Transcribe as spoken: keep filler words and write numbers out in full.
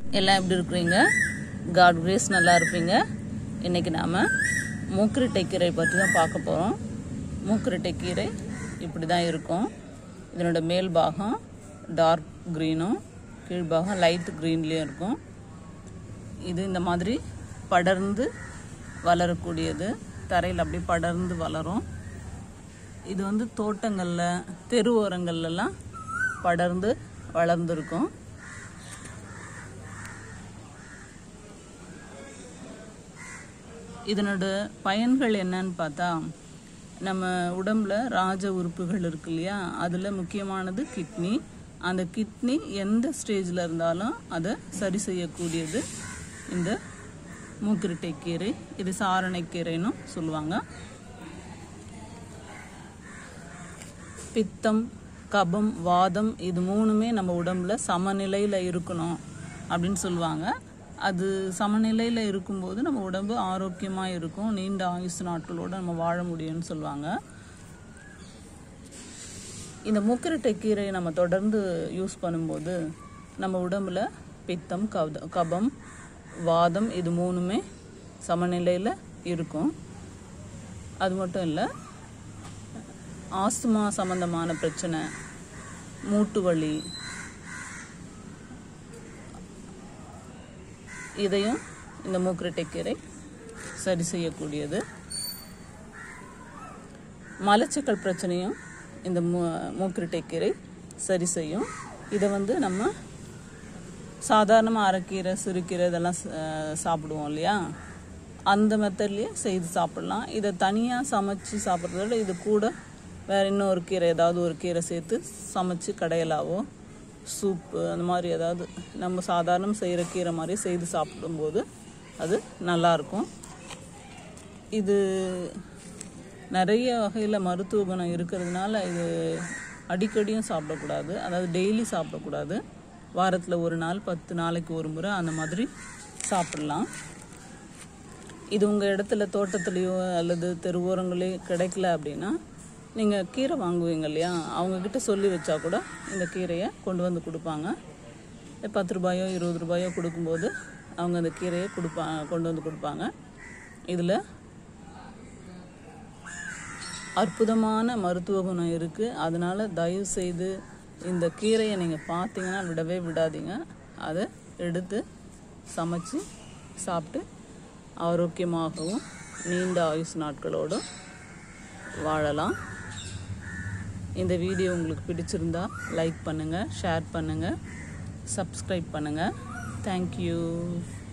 எல்லாம் எப்படி இருக்கிறீங்க? காட் கிரேஸ் நல்லா இருப்பீங்க. இன்றைக்கி நாம் மூக்குருட்டை கீரை பற்றி தான் பார்க்க போகிறோம். மூக்குருட்டை கீரை இப்படி தான் இருக்கும். இதனோட மேல் பாகம் டார்க் க்ரீனும் கீழ்பாகம் லைட் க்ரீன்லேயும் இருக்கும். இது இந்த மாதிரி படர்ந்து வளரக்கூடியது. தரையில் அப்படி படர்ந்து வளரும். இது வந்து தோட்டங்களில் தெரு ஓரங்கள்லாம் படர்ந்து வளர்ந்துருக்கும். இதனோட பயன்கள் என்னன்னு பார்த்தா, நம்ம உடம்புல ராஜ உறுப்புகள் இருக்கு இல்லையா, அதில் முக்கியமானது கிட்னி. அந்த கிட்னி எந்த ஸ்டேஜில் இருந்தாலும் அதை சரி செய்யக்கூடியது இந்த மூக்குருட்டை கீரை. இது சாரணைக்கீரைன்னு சொல்லுவாங்க. பித்தம், கபம், வாதம் இது மூணுமே நம்ம உடம்புல சமநிலையில் இருக்கணும் அப்படின்னு சொல்லுவாங்க. அது சமநிலையில் இருக்கும்போது நம்ம உடம்பு ஆரோக்கியமாக இருக்கும். நீண்ட ஆயுசு நாட்களோடு நம்ம வாழ முடியும்னு சொல்லுவாங்க. இந்த மூக்குருட்டை கீரையை நம்ம தொடர்ந்து யூஸ் பண்ணும்போது நம்ம உடம்புல பித்தம், கத கபம், வாதம் இது மூணுமே சமநிலையில் இருக்கும். அது மட்டும் இல்லை, ஆஸ்துமா சம்பந்தமான பிரச்சனை, மூட்டு வலி, இதையும் இந்த மூக்குருட்டை கீரை சரி செய்யக்கூடியது. மலச்சிக்கல் பிரச்சனையும் இந்த மூ மூக்குருட்டை கீரை சரி செய்யும். இதை வந்து நம்ம சாதாரணமாக அரைக்கீரை, சிறுகீரை இதெல்லாம் சாப்பிடுவோம் இல்லையா, அந்த மெத்தட்லேயே செய்து சாப்பிடலாம். இதை தனியாக சமைச்சு சாப்பிட்றதோட இது கூட வேறு இன்னொரு கீரை, ஏதாவது ஒரு கீரை சேர்த்து சமைச்சு கடையலாவோ சூப்பு அந்த மாதிரி ஏதாவது நம்ம சாதாரண செய்கிற கீரை மாதிரி செய்து சாப்பிடும்போது அது நல்லாயிருக்கும். இது நிறைய வகையில் மருத்துவ குணம் இருக்கிறதுனால இது அடிக்கடியும் சாப்பிடக்கூடாது. அதாவது டெய்லி சாப்பிடக்கூடாது. வாரத்தில் ஒரு நாள், பத்து நாளைக்கு ஒரு முறை அந்த மாதிரி சாப்பிடலாம். இது உங்கள் இடத்துல தோட்டத்துலேயோ அல்லது தெருவோரங்களையோ கிடைக்கல அப்படின்னா நீங்கள் கீரை வாங்குவீங்க இல்லையா, அவங்கக்கிட்ட சொல்லி வச்சா கூட இந்த கீரையை கொண்டு வந்து கொடுப்பாங்க. பத்து ரூபாயோ இருபது ரூபாயோ கொடுக்கும்போது அவங்க அந்த கீரையை கொடுப்பா கொண்டு வந்து கொடுப்பாங்க. இதில் அற்புதமான மருத்துவ குணம் இருக்குது. அதனால் தயவு செய்து இந்த கீரையை நீங்கள் பார்த்தீங்கன்னா விடவே விடாதீங்க. அதை எடுத்து சமைச்சு சாப்பிட்டு ஆரோக்கியமாகவும் நீண்ட ஆயுசு நாட்களோடு வாழலாம். இந்த வீடியோ உங்களுக்கு பிடிச்சிருந்தா லைக் பண்ணுங்கள், ஷேர் பண்ணுங்கள், சப்ஸ்கிரைப் பண்ணுங்கள். தேங்க்யூ.